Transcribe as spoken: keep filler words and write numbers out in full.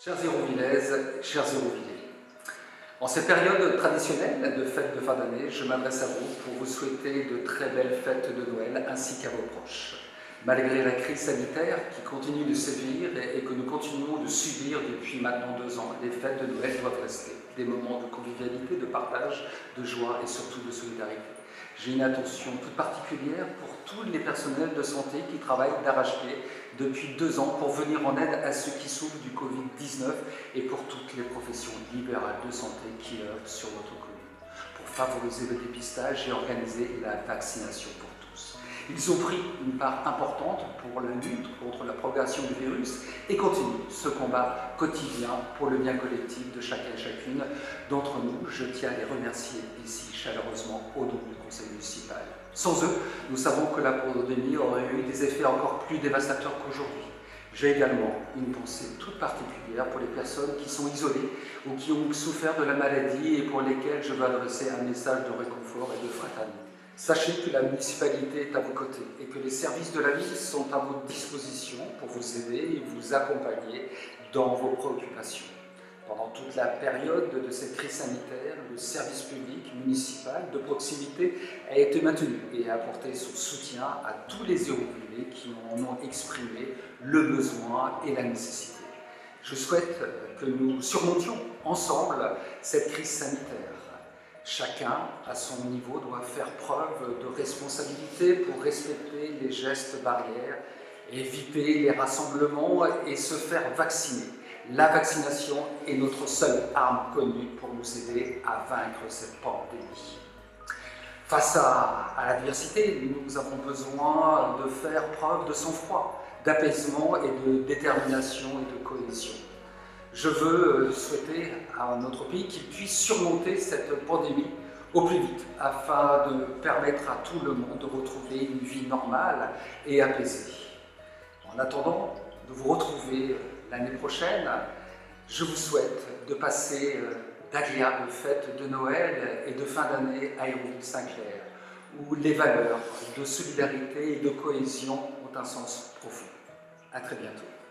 Chers Hérouvillaises, chers Hérouvillais, en cette période traditionnelle de fête de fin d'année, je m'adresse à vous pour vous souhaiter de très belles fêtes de Noël ainsi qu'à vos proches. Malgré la crise sanitaire qui continue de sévir et que nous continuons de subir depuis maintenant deux ans, les fêtes de Noël doivent rester des moments de convivialité, de partage, de joie et surtout de solidarité. J'ai une attention toute particulière pour tous les personnels de santé qui travaillent d'arrache-pied depuis deux ans pour venir en aide à ceux qui souffrent du Covid dix-neuf et pour toutes les professions libérales de santé qui œuvrent sur notre commune, pour favoriser le dépistage et organiser la vaccination pour tous. Ils ont pris une part importante pour la lutte contre la propagation du virus et continuent ce combat quotidien pour le bien collectif de chacun et chacune d'entre nous. Je tiens à les remercier ici chaleureusement au nom du conseil municipal. Sans eux, nous savons que la pandémie aurait eu des effets encore plus dévastateurs qu'aujourd'hui. J'ai également une pensée toute particulière pour les personnes qui sont isolées ou qui ont souffert de la maladie et pour lesquelles je veux adresser un message de réconfort et de fraternité. Sachez que la municipalité est à vos côtés et que les services de la ville sont à votre disposition pour vous aider et vous accompagner dans vos préoccupations. Pendant toute la période de cette crise sanitaire, le service public municipal de proximité a été maintenu et a apporté son soutien à tous les Hérouvillais qui en ont exprimé le besoin et la nécessité. Je souhaite que nous surmontions ensemble cette crise sanitaire. Chacun, à son niveau, doit faire preuve de responsabilité pour respecter les gestes barrières, éviter les rassemblements et se faire vacciner. La vaccination est notre seule arme connue pour nous aider à vaincre cette pandémie. Face à, à l'adversité, nous avons besoin de faire preuve de sang-froid, d'apaisement et de détermination et de cohésion. Je veux souhaiter à notre pays qu'il puisse surmonter cette pandémie au plus vite, afin de permettre à tout le monde de retrouver une vie normale et apaisée. En attendant de vous retrouver l'année prochaine, je vous souhaite de passer d'agréables fêtes de Noël et de fin d'année à Hérouville-Saint-Clair, où les valeurs de solidarité et de cohésion ont un sens profond. À très bientôt.